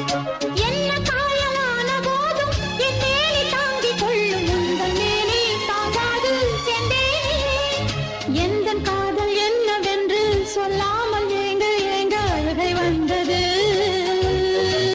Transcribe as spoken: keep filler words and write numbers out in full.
என்ன காயலான போதும் என் மேலே தாங்கிக் கொள்ளும் உங்கள் மேலே தாங்காது செந்தேனே எந்தன் காய